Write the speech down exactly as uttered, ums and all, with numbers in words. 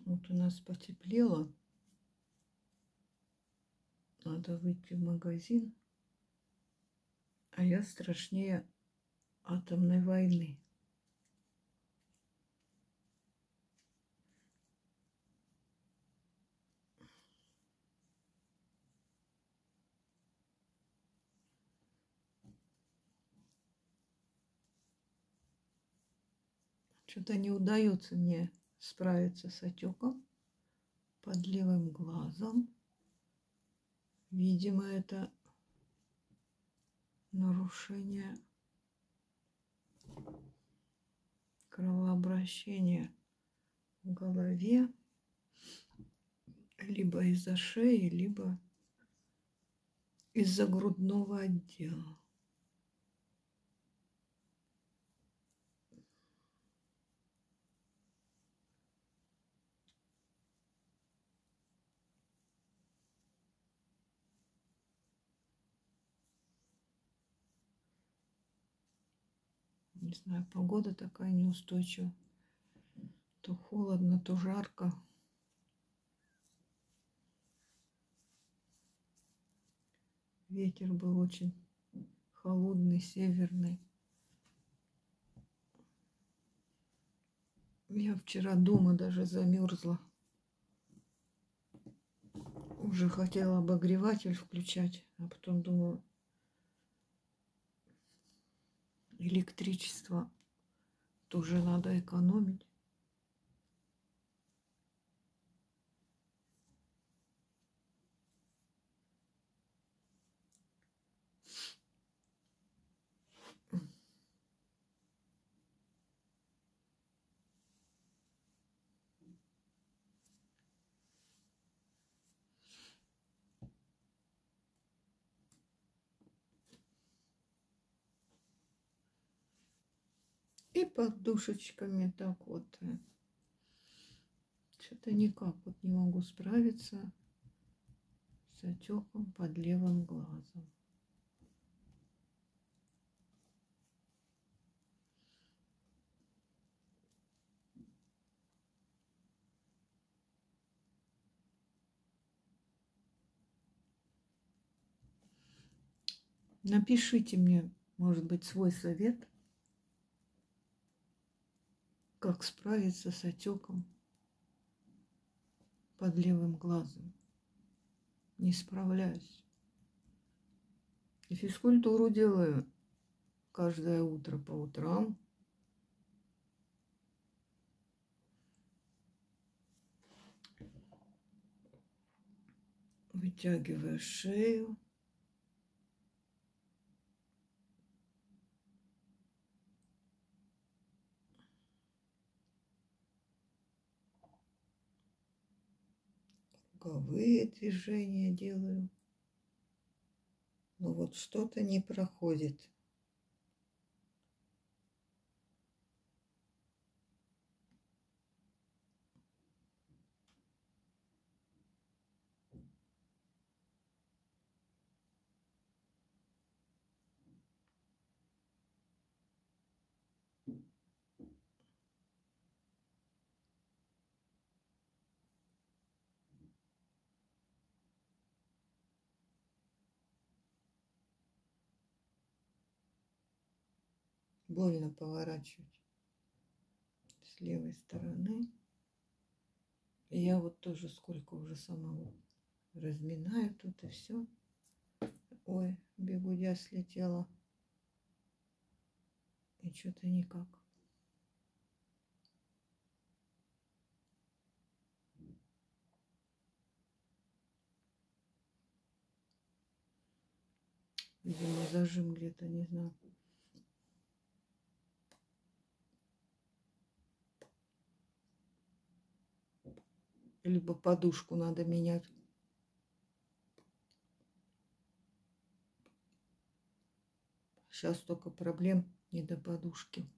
Вот у нас потеплело. Надо выйти в магазин. А я страшнее атомной войны. Что-то не удается мне справиться с отеком под левым глазом. Видимо, это нарушение кровообращения в голове. Либо из-за шеи, либо из-за грудного отдела. Не знаю, погода такая неустойчивая. То холодно, то жарко. Ветер был очень холодный, северный. Я вчера дома даже замерзла. Уже хотела обогреватель включать, а потом думала, электричество тоже надо экономить. И подушечками так вот. Что-то никак вот не могу справиться с отеком под левым глазом. Напишите мне, может быть, свой совет, как справиться с отеком под левым глазом. Не справляюсь. И физкультуру делаю каждое утро по утрам. Вытягиваю шею. Круговые движения делаю. Но вот что-то не проходит. Больно поворачивать с левой стороны. И я вот тоже сколько уже сама вот разминаю тут и все. Ой, бегудя слетела. И что-то никак. Видимо, зажим где-то, не знаю. Либо подушку надо менять. Сейчас только проблем не до подушки.